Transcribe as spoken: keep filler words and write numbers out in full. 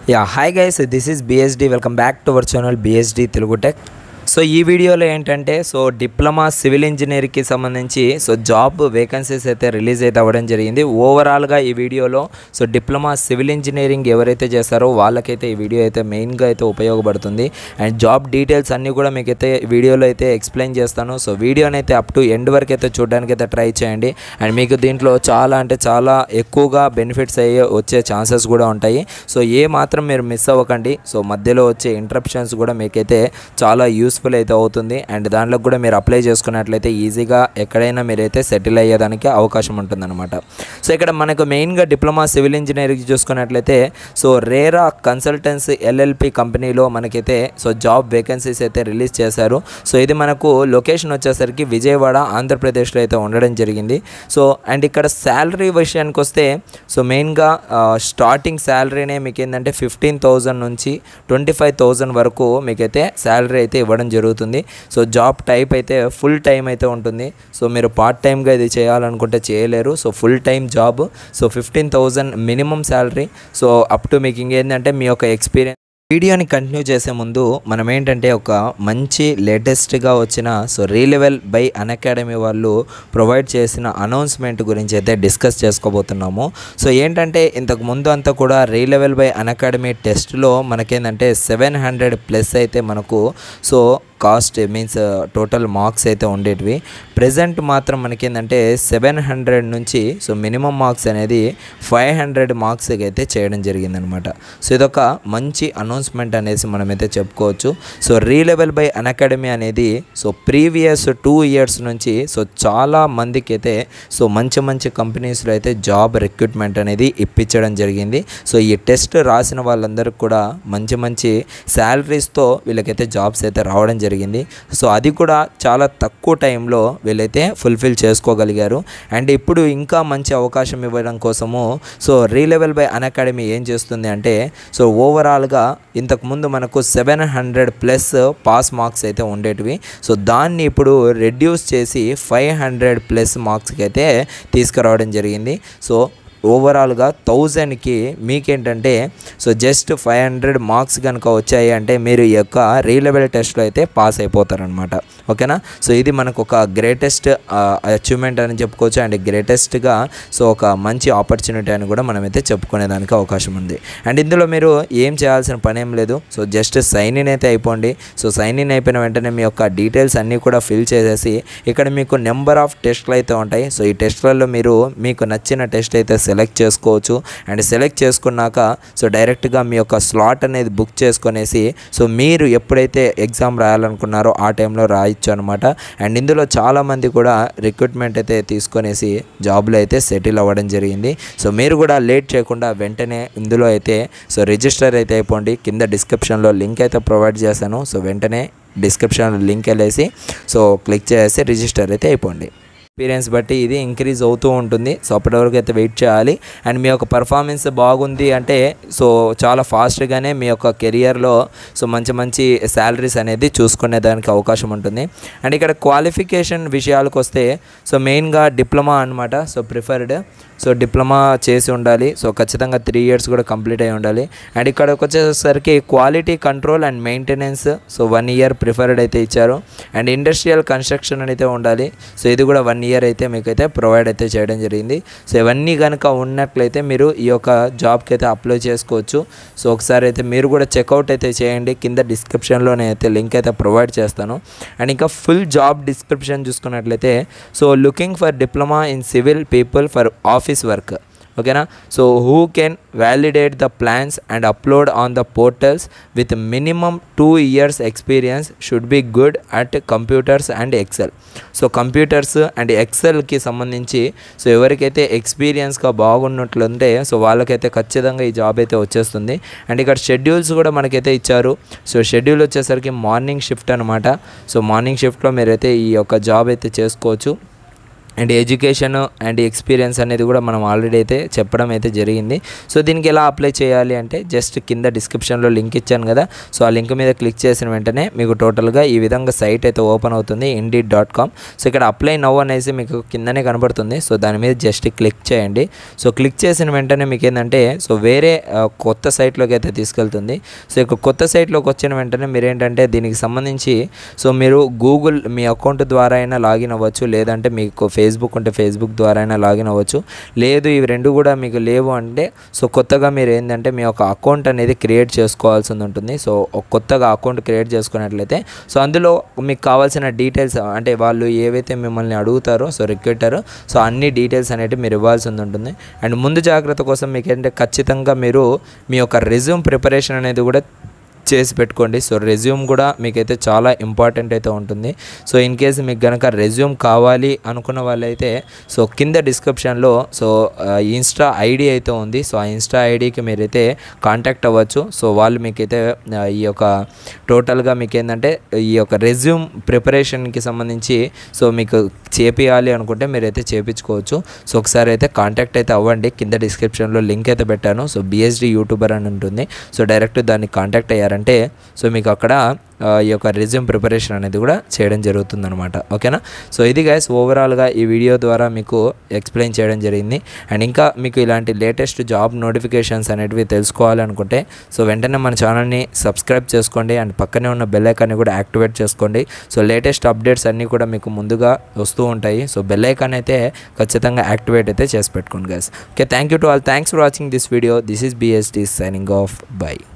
Yeah, hi guys, this is B S D. Welcome back to our channel B S D Telugu Tech. So ఈ వీడియోలో ఏంటంటే so diploma civil ఇంజనీరింగ్కి సంబంధించి so job vacancies అయితే release అయితే అవ్వడం జరిగింది. ఓవరాల్గా ఈ వీడియోలో సో డిప్లొమా సివిల్ ఇంజనీరింగ్ ఎవరైతే చేస్తారో వాళ్ళకైతే ఈ వీడియో అయితే మెయిన్గా అయితే ఉపయోగపడుతుంది. అండ్ జాబ్ డీటెయిల్స్ అన్నీ కూడా మీకైతే వీడియోలో అయితే ఎక్స్ప్లెయిన్ చేస్తాను. సో వీడియోని అయితే అప్ టు ఎండ్ వరకు అయితే చూడడానికి అయితే ట్రై చేయండి. అండ్ మీకు దీంట్లో చాలా అంటే చాలా ఎక్కువగా బెనిఫిట్స్ అయ్యే వచ్చే ఛాన్సెస్ కూడా ఉంటాయి. సో ఏ మాత్రం మీరు మిస్ అవ్వకండి. సో మధ్యలో వచ్చే ఇంటరప్షన్స్ కూడా మీకైతే చాలా యూస్ఫుల్ అయితే అవుతుంది. అండ్ దాంట్లో కూడా మీరు అప్లై చేసుకున్నట్లయితే ఈజీగా ఎక్కడైనా మీరైతే సెటిల్ అయ్యేదానికి అవకాశం ఉంటుందన్నమాట. సో ఇక్కడ మనకు మెయిన్గా డిప్లొమా సివిల్ ఇంజనీరింగ్ చూసుకున్నట్లయితే సో రేరా కన్సల్టెన్సీ ఎల్ఎల్పి కంపెనీలో మనకైతే సో జాబ్ వేకెన్సీస్ అయితే రిలీజ్ చేశారు. సో ఇది మనకు లొకేషన్ వచ్చేసరికి విజయవాడ ఆంధ్రప్రదేశ్లో అయితే ఉండడం జరిగింది. సో అండ్ ఇక్కడ శాలరీ విషయానికి వస్తే సో మెయిన్గా స్టార్టింగ్ శాలరీనే మీకు ఏంటంటే ఫిఫ్టీన్ థౌజండ్ నుంచి ట్వంటీ ఫైవ్ థౌజండ్ వరకు మీకైతే శాలరీ అయితే ఇవ్వడం జరుగుతుంది. సో జాబ్ టైప్ అయితే ఫుల్ టైం అయితే ఉంటుంది. సో మీరు పార్ట్ టైమ్గా ఇది చేయాలనుకుంటే చేయలేరు. So full time job. So fifteen thousand minimum salary. So up to మీకు ఇంకేంటంటే మీ యొక్క ఎక్స్పీరియన్స్. వీడియోని కంటిన్యూ చేసే ముందు మనం ఏంటంటే ఒక మంచి లేటెస్ట్గా వచ్చిన సో రీలెవెల్ బై అన్అకాడమీ వాళ్ళు ప్రొవైడ్ చేసిన అనౌన్స్మెంట్ గురించి అయితే డిస్కస్ చేసుకోబోతున్నాము. సో ఏంటంటే ఇంతకు ముందు అంతా కూడా రీలెవెల్ బై అన్అకాడమీ టెస్ట్లో మనకేంటంటే సెవెన్ హండ్రెడ్ ప్లస్ అయితే మనకు so cost means total marks అయితే ఉండేటివి. ప్రజెంట్ మాత్రం మనకేంటంటే సెవెన్ హండ్రెడ్ నుంచి సో మినిమం మార్క్స్ అనేది ఫైవ్ హండ్రెడ్ మార్క్స్కి అయితే చేయడం జరిగిందనమాట. సో ఇదొక మంచి అనౌన్స్మెంట్ అనేసి మనమైతే చెప్పుకోవచ్చు. సో రీలెవెల్ బై అన్అకాడమీ అనేది సో ప్రీవియస్ టూ ఇయర్స్ నుంచి సో చాలా మందికి అయితే సో మంచి మంచి కంపెనీస్లో అయితే జాబ్ రిక్రూట్మెంట్ అనేది ఇప్పించడం జరిగింది. సో ఈ టెస్ట్ రాసిన వాళ్ళందరికీ కూడా మంచి మంచి శాలరీస్తో వీళ్ళకైతే జాబ్స్ అయితే రావడం జరిగింది. జరిగింది సో అది కూడా చాలా తక్కువ టైంలో వీళ్ళైతే ఫుల్ఫిల్ చేసుకోగలిగారు. అండ్ ఇప్పుడు ఇంకా మంచి అవకాశం ఇవ్వడం కోసము సో రీలెవెల్ బై అన్అకాడమీ ఏం చేస్తుంది అంటే సో ఓవరాల్గా ఇంతకుముందు మనకు seven hundred plus pass marks అయితే ఉండేటివి. సో దాన్ని ఇప్పుడు రెడ్యూస్ చేసి ఫైవ్ హండ్రెడ్ ప్లస్ మార్క్స్కి అయితే తీసుకురావడం జరిగింది. సో ఓవరాల్గా థౌజండ్కి మీకేంటంటే so just five hundred marks కనుక వచ్చాయి అంటే మీరు ఈ యొక్క రీలెవెల్ టెస్ట్లో అయితే పాస్ అయిపోతారనమాట. ఓకేనా. సో ఇది మనకు ఒక గ్రేటెస్ట్ అచీవ్మెంట్ అని చెప్పుకోవచ్చు. అండ్ గ్రేటెస్ట్గా సో ఒక మంచి ఆపర్చునిటీ అని కూడా మనమైతే చెప్పుకునేదానికి అవకాశం ఉంది. అండ్ ఇందులో మీరు ఏం చేయాల్సిన పని ఏం లేదు. సో జస్ట్ సైన్ ఇన్ అయితే అయిపోండి. సో సైన్ ఇన్ అయిపోయిన వెంటనే మీ యొక్క డీటెయిల్స్ అన్నీ కూడా ఫిల్ చేసేసి ఇక్కడ మీకు నెంబర్ ఆఫ్ టెస్ట్లు అయితే ఉంటాయి. సో ఈ టెస్ట్లలో మీరు మీకు నచ్చిన టెస్ట్ అయితే సెలెక్ట్ చేసుకోవచ్చు. అండ్ సెలెక్ట్ చేసుకున్నాక సో డైరెక్ట్గా మీ యొక్క స్లాట్ అనేది బుక్ చేసుకునేసి సో మీరు ఎప్పుడైతే ఎగ్జామ్ రాయాలనుకున్నారో ఆ టైంలో రాయొచ్చు అనమాట. అండ్ ఇందులో చాలామంది కూడా రిక్రూట్మెంట్ అయితే తీసుకునేసి జాబ్లో అయితే సెటిల్ అవ్వడం జరిగింది. సో మీరు కూడా లేట్ చేయకుండా వెంటనే ఇందులో అయితే సో రిజిస్టర్ అయితే అయిపోండి. కింద డిస్క్రిప్షన్లో లింక్ అయితే ప్రొవైడ్ చేశాను. సో వెంటనే డిస్క్రిప్షన్లో లింక్ వెళ్ళేసి సో క్లిక్ చేసి రిజిస్టర్ అయితే అయిపోండి. ఎక్స్పీరియన్స్ బట్టి ఇది ఇంక్రీజ్ అవుతూ ఉంటుంది. సో అప్పటివరకు అయితే వెయిట్ చేయాలి. అండ్ మీ యొక్క పర్ఫార్మెన్స్ బాగుంది అంటే సో చాలా ఫాస్ట్గానే మీ యొక్క కెరియర్లో సో మంచి మంచి శాలరీస్ అనేది చూసుకునేదానికి అవకాశం ఉంటుంది. అండ్ ఇక్కడ క్వాలిఫికేషన్ విషయాలకు వస్తే సో మెయిన్గా డిప్లొమా అనమాట. సో ప్రిఫర్డ్ సో డిప్లొమా చేసి ఉండాలి. సో ఖచ్చితంగా త్రీ ఇయర్స్ కూడా కంప్లీట్ అయి ఉండాలి. అండ్ ఇక్కడికి వచ్చేసరికి quality control and maintenance so one year preferred అయితే ఇచ్చారు. అండ్ ఇండస్ట్రియల్ కన్స్ట్రక్షన్ అయితే ఉండాలి. సో ఇది కూడా వన్ ఇయర్ అయితే మీకైతే ప్రొవైడ్ అయితే చేయడం జరిగింది. సో ఇవన్నీ కనుక ఉన్నట్లయితే మీరు ఈ యొక్క జాబ్కి అయితే అప్లై చేసుకోవచ్చు. సో ఒకసారి అయితే మీరు కూడా చెక్అవుట్ అయితే చేయండి. కింద డిస్క్రిప్షన్లోనే అయితే లింక్ అయితే ప్రొవైడ్ చేస్తాను. అండ్ ఇంకా ఫుల్ జాబ్ డిస్క్రిప్షన్ చూసుకున్నట్లయితే so looking for diploma in civil people for office work. ఓకేనా. So who can validate the plans and upload on the portals with minimum two years experience should be good at computers and excel. So computers and ఎక్సెల్కి సంబంధించి so ఎవరికైతే ఎక్స్పీరియన్స్గా బాగున్నట్లుంటే so వాళ్ళకైతే ఖచ్చితంగా ఈ job అయితే వచ్చేస్తుంది. And ఇక్కడ షెడ్యూల్స్ కూడా మనకైతే ఇచ్చారు. సో షెడ్యూల్ వచ్చేసరికి మార్నింగ్ షిఫ్ట్ అనమాట. సో మార్నింగ్ షిఫ్ట్లో మీరైతే ఈ యొక్క జాబ్ అయితే చేసుకోవచ్చు. అండ్ ఎడ్యుకేషన్ అండ్ ఎక్స్పీరియన్స్ అనేది కూడా మనం ఆల్రెడీ అయితే చెప్పడం అయితే జరిగింది. సో దీనికి ఎలా అప్లై చేయాలి అంటే జస్ట్ కింద డిస్క్రిప్షన్లో లింక్ ఇచ్చాను కదా, సో ఆ లింక్ మీద క్లిక్ చేసిన వెంటనే మీకు టోటల్గా ఈ విధంగా సైట్ అయితే ఓపెన్ అవుతుంది, ఇండీడ్ డాట్ కామ్. సో ఇక్కడ అప్లై నౌ అనేసి మీకు కిందనే కనబడుతుంది. సో దాని మీద జస్ట్ క్లిక్ చేయండి. సో క్లిక్ చేసిన వెంటనే మీకు ఏంటంటే సో వేరే కొత్త సైట్లోకి అయితే తీసుకెళ్తుంది. సో ఇక కొత్త సైట్లోకి వచ్చిన వెంటనే మీరు ఏంటంటే దీనికి సంబంధించి సో మీరు గూగుల్ మీ అకౌంట్ ద్వారా అయినా లాగిన్ అవ్వచ్చు, లేదంటే మీకు ఫేస్బుక్ ఉంటే ఫేస్బుక్ ద్వారా అయినా లాగిన్ అవ్వచ్చు. లేదు ఇవి రెండు కూడా మీకు లేవు అంటే సో కొత్తగా మీరు ఏంటంటే మీ యొక్క అకౌంట్ అనేది క్రియేట్ చేసుకోవాల్సి ఉంటుంది. సో కొత్తగా అకౌంట్ క్రియేట్ చేసుకున్నట్లయితే సో అందులో మీకు కావాల్సిన డీటెయిల్స్ అంటే వాళ్ళు ఏవైతే మిమ్మల్ని అడుగుతారో సో రిక్రూటర్ సో అన్ని డీటెయిల్స్ అనేవి మీరు ఇవ్వాల్సి ఉంటుంది. అండ్ ముందు జాగ్రత్త కోసం మీకు ఏంటంటే ఖచ్చితంగా మీరు మీ యొక్క రెజ్యూమ్ ప్రిపరేషన్ అనేది కూడా చేసి పెట్టుకోండి. సో రెజ్యూమ్ కూడా మీకైతే చాలా ఇంపార్టెంట్ అయితే ఉంటుంది. సో ఇన్ కేస్ మీకు కనుక రెజ్యూమ్ కావాలి అనుకున్న వాళ్ళైతే సో కింద డిస్క్రిప్షన్లో సో ఇన్స్టా ఐడి అయితే ఉంది. సో ఆ ఇన్స్టా ఐడికి మీరైతే కాంటాక్ట్ అవ్వచ్చు. సో వాళ్ళు మీకైతే ఈ యొక్క టోటల్గా మీకు ఏంటంటే ఈ యొక్క రెజ్యూమ్ ప్రిపరేషన్కి సంబంధించి సో మీకు చేపియాలి అనుకుంటే మీరైతే చేపించుకోవచ్చు. సో ఒకసారి అయితే కాంటాక్ట్ అయితే అవ్వండి. కింద డిస్క్రిప్షన్లో లింక్ అయితే పెట్టాను. సో బిఎస్డి యూట్యూబర్ అని ఉంటుంది. సో డైరెక్ట్ దాన్ని కాంటాక్ట్ అయ్యారంటే సో మీకు అక్కడ ఈ యొక్క రెజ్యూమ్ ప్రిపరేషన్ అనేది కూడా చేయడం జరుగుతుందన్నమాట. ఓకేనా. సో ఇది గైస్ ఓవరాల్గా ఈ వీడియో ద్వారా మీకు ఎక్స్ప్లెయిన్ చేయడం జరిగింది. అండ్ ఇంకా మీకు ఇలాంటి లేటెస్ట్ జాబ్ నోటిఫికేషన్స్ అనేటివి తెలుసుకోవాలనుకుంటే సో వెంటనే మన ఛానల్ని సబ్స్క్రైబ్ చేసుకోండి. అండ్ పక్కనే ఉన్న బెల్ ఐకాన్ని కూడా యాక్టివేట్ చేసుకోండి. సో లేటెస్ట్ అప్డేట్స్ అన్నీ కూడా మీకు ముందుగా వస్తూ ఉంటాయి. సో బెల్ ఐకాన్ అయితే ఖచ్చితంగా యాక్టివేట్ అయితే చేసి పెట్టుకోండి guys. Okay, thank you to all. Thanks for watching this video. This is BSD signing off. By.